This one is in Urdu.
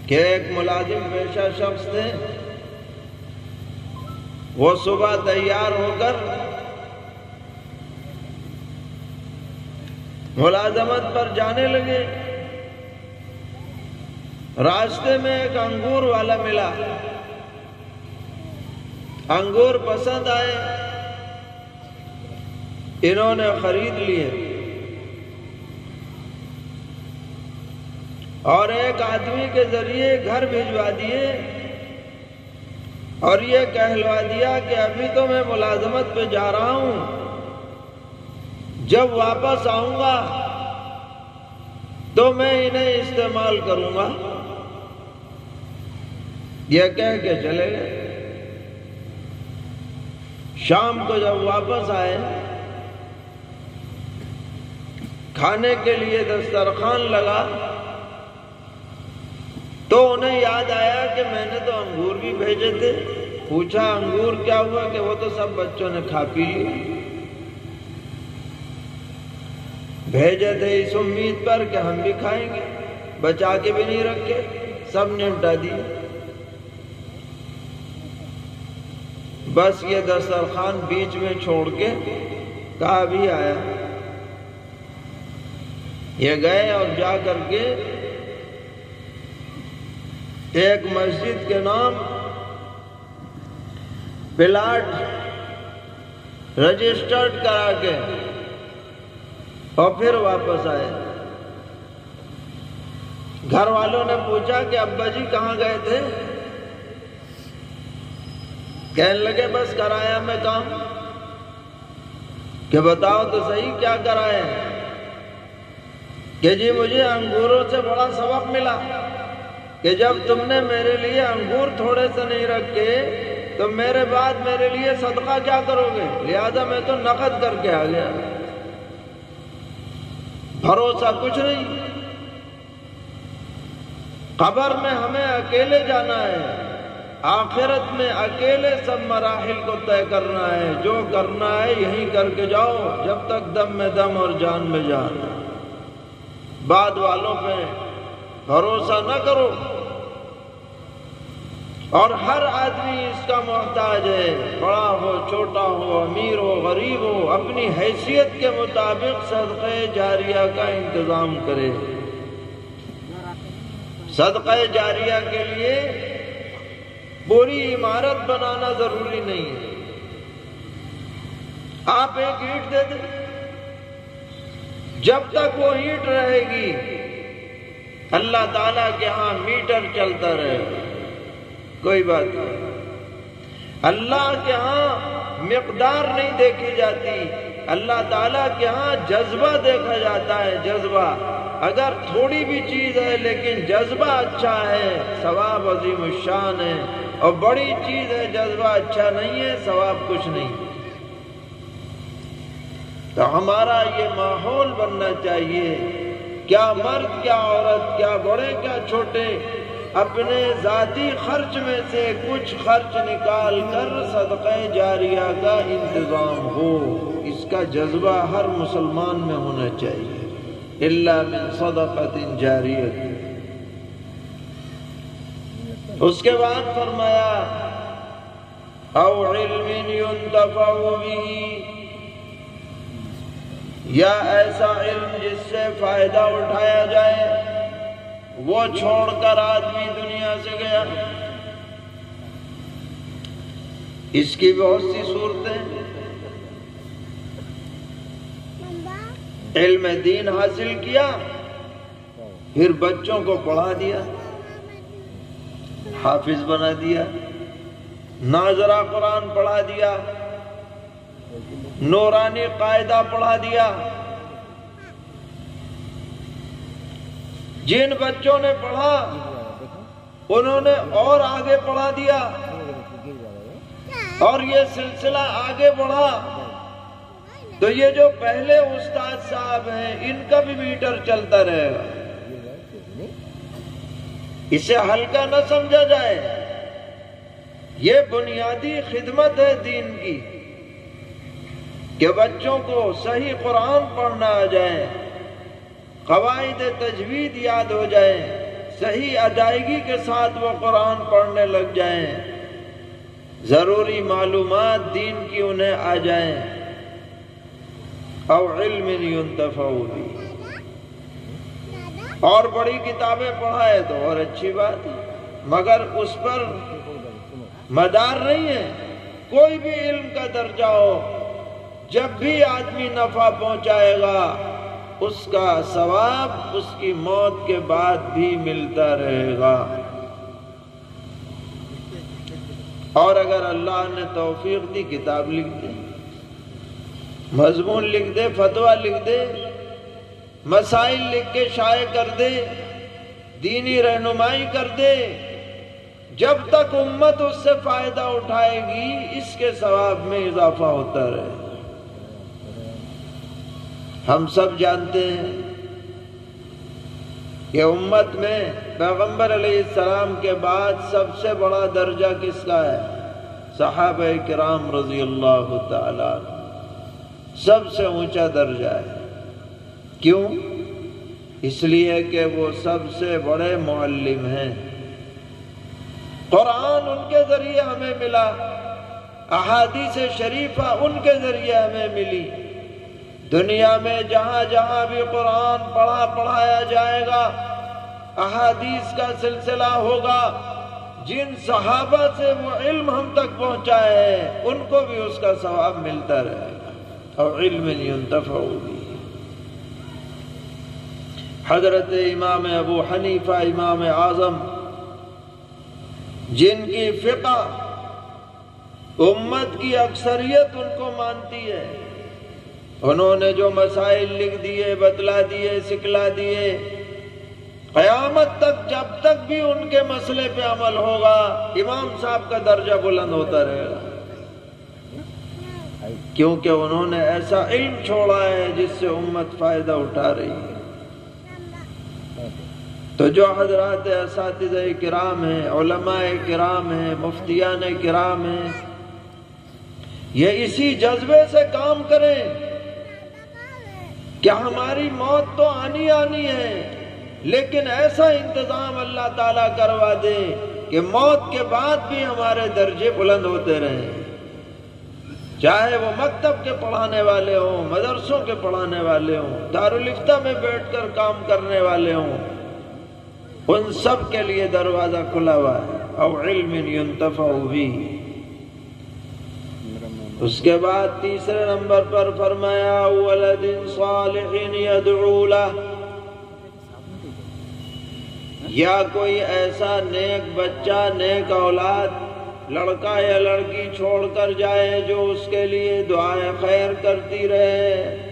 کہ ایک ملازم پیشہ شخص تھے، وہ صبح تیار ہو کر ملازمت پر جانے لگے۔ راستے میں ایک انگور والا ملا، انگور پسند آئے، انہوں نے خرید لیے اور ایک آدمی کے ذریعے گھر بھجوا دیے اور یہ کہلوا دیا کہ ابھی تو میں ملازمت پہ جا رہا ہوں، جب واپس آؤں گا تو میں انہیں استعمال کروں گا۔ یہ کہہ کے چلے گئے۔ شام کو جب واپس آئے، کھانے کے لیے دسترخوان لگا تو انہیں یاد آیا کہ میں نے تو انگور بھی بھیجے تھے۔ پوچھا انگور کیا ہوا؟ کہ وہ تو سب بچوں نے کھا پی لیے، بھیجے تھے اس امید پر کہ ہم بھی کھائیں گے، بچا کے بھی نہیں رکھے، سب نے نپٹا دیے۔ بس یہ دسترخوان بیچ میں چھوڑ کے کہا بھی آیا۔ یہ گئے اور جا کر کے ایک مسجد کے نام پلاٹ رجسٹرڈ کرا کے اور پھر واپس آئے۔ گھر والوں نے پوچھا کہ ابا جی کہاں گئے تھے؟ کہنے لگے بس کرایا میں کام۔ کہ بتاؤ تو صحیح کیا کرایا؟ کہ جی مجھے انگوروں سے بڑا سبق ملا کہ جب تم نے میرے لیے انگور تھوڑے سے نہیں رکھے تو میرے بعد میرے لیے صدقہ کیا کرو گے؟ لہذا میں تو نقد کر کے آ گیا۔ بھروسہ کچھ نہیں۔ قبر میں ہمیں اکیلے جانا ہے، آخرت میں اکیلے سب مراحل کو طے کرنا ہے۔ جو کرنا ہے یہیں کر کے جاؤ جب تک دم میں دم اور جان میں جان۔ بعد والوں پہ بھروسہ نہ کرو، اور ہر آدمی اس کا محتاج ہے، بڑا ہو چھوٹا ہو امیر ہو غریب ہو، اپنی حیثیت کے مطابق صدقہ جاریہ کا انتظام کرے۔ صدقہ جاریہ کے لیے پوری عمارت بنانا ضروری نہیں ہے۔ آپ ایک اینٹ دے دیں، جب تک وہ اینٹ رہے گی اللہ تعالیٰ کے ہاں میٹر چلتا رہے گا، کوئی بات نہیں۔ اللہ کے ہاں مقدار نہیں دیکھی جاتی، اللہ تعالیٰ کے ہاں جذبہ دیکھا جاتا ہے۔ جذبہ اگر تھوڑی بھی چیز ہے لیکن جذبہ اچھا ہے ثواب عظیم الشان ہے، اور بڑی چیز ہے جذبہ اچھا نہیں ہے ثواب کچھ نہیں۔ تو ہمارا یہ ماحول بننا چاہیے، کیا مرد کیا عورت، کیا بڑے کیا چھوٹے، اپنے ذاتی خرچ میں سے کچھ خرچ نکال کر صدقہ جاریہ کا انتظام ہو۔ اس کا جذبہ ہر مسلمان میں ہونا چاہیے۔ الا من صدقۃ جاریہ۔ اس کے بعد فرمایا او علم ينتفع به، یا ایسا علم جس سے فائدہ اٹھایا جائے، وہ چھوڑ کر آدمی دنیا سے گیا۔ اس کی بہت سی صورتیں۔ علم دین حاصل کیا، پھر بچوں کو پڑھا دیا، حافظ بنا دیا، ناظرہ قرآن پڑھا دیا، نورانی قاعدہ پڑھا دیا۔ جن بچوں نے پڑھا انہوں نے اور آگے پڑھا دیا، اور یہ سلسلہ آگے بڑھا، تو یہ جو پہلے استاد صاحب ہیں ان کا بھی میٹر چلتا رہے گا۔ اسے ہلکا نہ سمجھا جائے، یہ بنیادی خدمت ہے دین کی، کہ بچوں کو صحیح قرآن پڑھنا آ جائے، قواعد تجوید یاد ہو جائے، صحیح ادائیگی کے ساتھ وہ قرآن پڑھنے لگ جائیں، ضروری معلومات دین کی انہیں آ جائیں، او علم ينتفع به، اور بڑی کتابیں پڑھائے تو اور اچھی بات ہے، مگر اس پر مدار نہیں ہے۔ کوئی بھی علم کا درجہ ہو، جب بھی آدمی نفع پہنچائے گا اس کا ثواب اس کی موت کے بعد بھی ملتا رہے گا۔ اور اگر اللہ نے توفیق دی، کتاب لکھ دے، مضمون لکھ دے، فتویٰ لکھ دے، مسائل لکھ کے شائع کر دے، دینی رہنمائی کر دے، جب تک امت اس سے فائدہ اٹھائے گی اس کے ثواب میں اضافہ ہوتا رہے۔ ہم سب جانتے ہیں کہ امت میں پیغمبر علیہ السلام کے بعد سب سے بڑا درجہ کس کا ہے؟ صحابہ کرام رضی اللہ تعالی عنہ، سب سے اونچا درجہ ہے۔ کیوں؟ اس لیے کہ وہ سب سے بڑے معلم ہیں۔ قرآن ان کے ذریعے ہمیں ملا، احادیث شریفہ ان کے ذریعے ہمیں ملی۔ دنیا میں جہاں جہاں بھی قرآن پڑھایا جائے گا، احادیث کا سلسلہ ہوگا، جن صحابہ سے وہ علم ہم تک پہنچائے ہیں ان کو بھی اس کا ثواب ملتا رہے گا، اور علم ينتفع به۔ حضرت امام ابو حنیفہ امام اعظم، جن کی فقہ امت کی اکثریت ان کو مانتی ہے، انہوں نے جو مسائل لکھ دیے، بتلا دیے، سکھلا دیے، قیامت تک جب تک بھی ان کے مسئلے پہ عمل ہوگا امام صاحب کا درجہ بلند ہوتا رہے گا، کیونکہ انہوں نے ایسا علم چھوڑا ہے جس سے امت فائدہ اٹھا رہی ہے۔ تو جو حضرات اساتذہ کرام ہیں، علماء کرام ہیں، مفتیان کرام ہیں، یہ اسی جذبے سے کام کریں کہ ہماری موت تو آنی ہے، لیکن ایسا انتظام اللہ تعالیٰ کروا دے کہ موت کے بعد بھی ہمارے درجے بلند ہوتے رہیں، چاہے وہ مکتب کے پڑھانے والے ہوں، مدرسوں کے پڑھانے والے ہوں، دارالفتہ میں بیٹھ کر کام کرنے والے ہوں، ان سب کے لیے دروازہ کھلا ہوا ہے، او علم ينتفع به۔ اس کے بعد تیسرے نمبر پر فرمایا ولد صالح يدعو له، یا کوئی ایسا نیک بچہ، نیک اولاد، لڑکا یا لڑکی چھوڑ کر جائے جو اس کے لیے دعائیں خیر کرتی رہے،